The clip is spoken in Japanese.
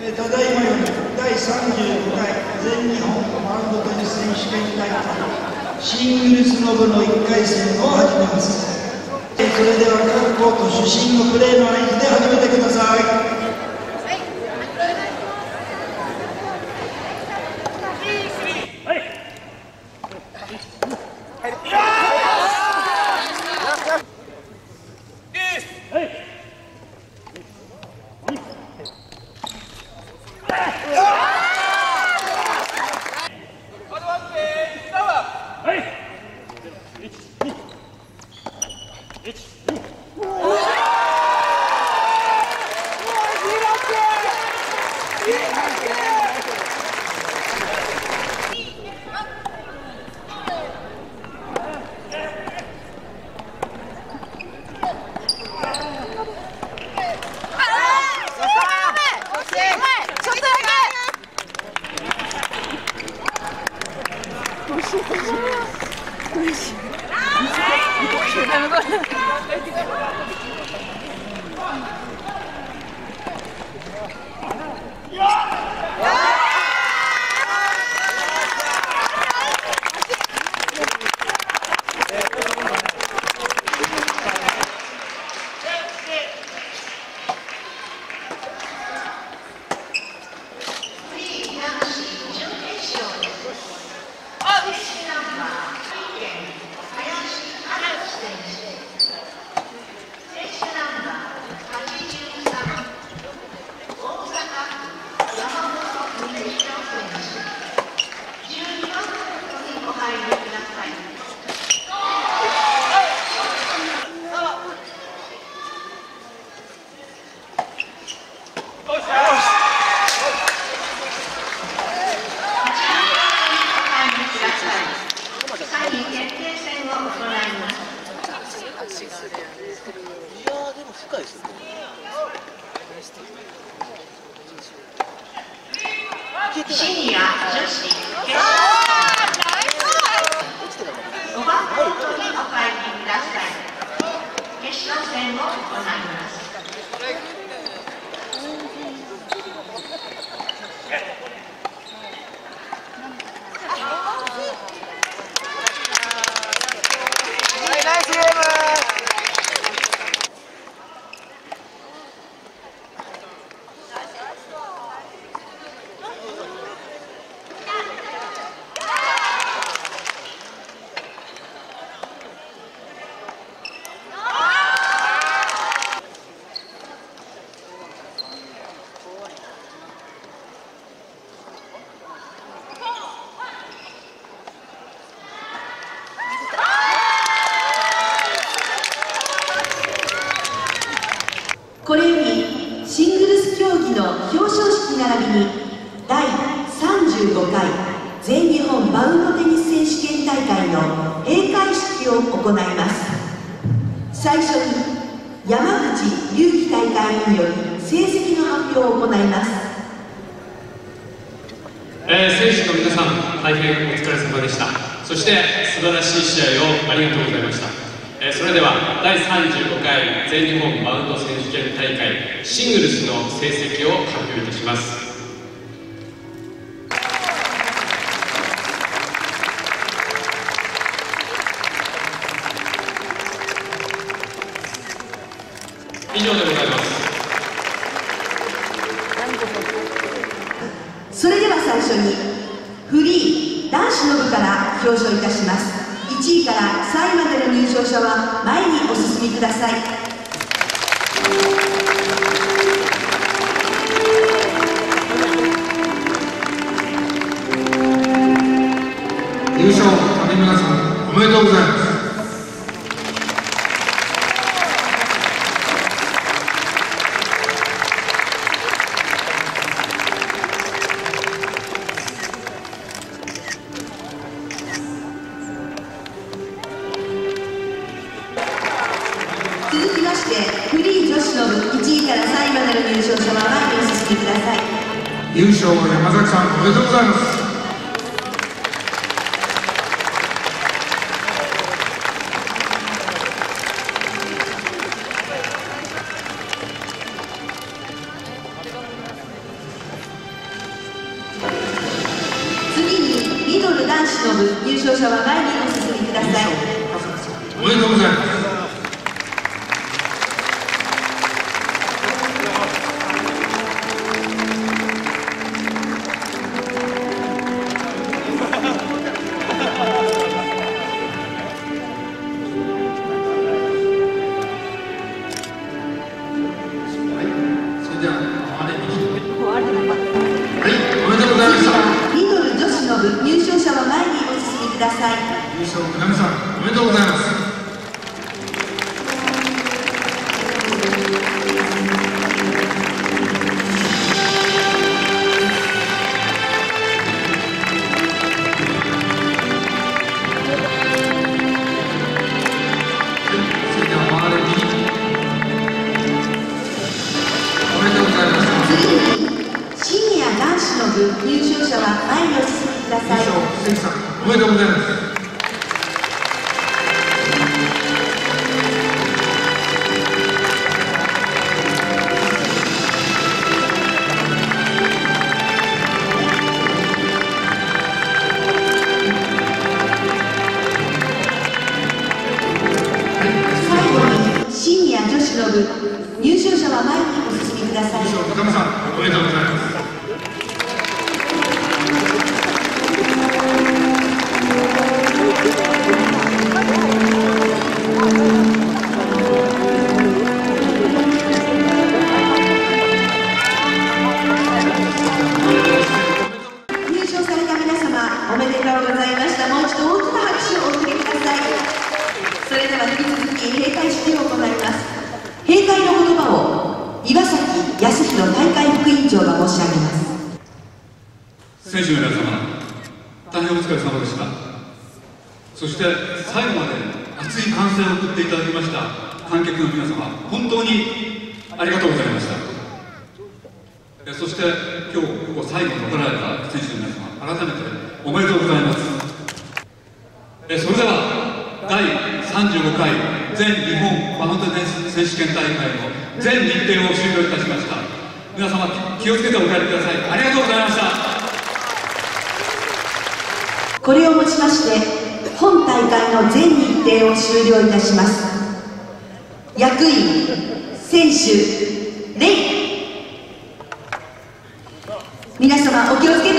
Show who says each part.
Speaker 1: ただいまより第35回全日本バウンドテニス選手権大会シングルスの部の1回戦を始めます。それでは各コート主審のプレーの合図で始めてください。
Speaker 2: シニア女子決勝5番コートにお入りください。決勝戦を行います。
Speaker 3: これよりシングルス競技の表彰式並びに第35回全日本バウンドテニス選手権大会の閉会式を行います。最初に山口祐樹大会員により成績の発表を行います。
Speaker 4: 選手の皆さん、大変お疲れ様でした。そして素晴らしい試合をありがとうございました。それでは第35回全日本バウンド選手権大会シングルスの成績を発表いたします。以上でございます。
Speaker 3: それでは最初にフリー男子の部から表彰いたします。1位から3位までの入賞者は前にお進みください。
Speaker 5: 優勝上村さんおめでとうございます。
Speaker 3: 続きましてフリー女子の部1位から3位までの入賞者は前にお進みください。
Speaker 5: 優勝山崎さんおめでとうございます。 うございます。
Speaker 3: ミドル女子の部入賞者は前にお進みください。
Speaker 5: 優勝、村上さん、おめでとうございます。それでは回れ右。おめでとうございます。
Speaker 3: 次にシニア男子の部入賞者は前にお進みください。
Speaker 5: 優勝、関さん、おめでとうございます。
Speaker 3: 最後にシニア女子の部入賞者は前にお進みください。
Speaker 5: 優勝、高見さん、おめでとうございます。
Speaker 3: 入賞された皆様、おめでとうございました。もう一度大きな拍手をお送りください。それでは引き続き閉会式を行います。閉会の言葉を岩崎康弘大会副委員長が申し上げます。
Speaker 6: 選手の皆様、大変お疲れ様でした。そして最後まで熱い歓声を送っていただきました観客の皆様、本当にありがとうございました。そして今日ここ最後に残られた選手の皆様、改めておめでとうございます。それでは第35回全日本バウンドテニス選手権大会の全日程を終了いたしました。皆様気をつけてお帰りください。ありがとうございました。
Speaker 3: これをもちまして本大会の全日程を終了いたします。役員、選手、礼。皆様お気をつけ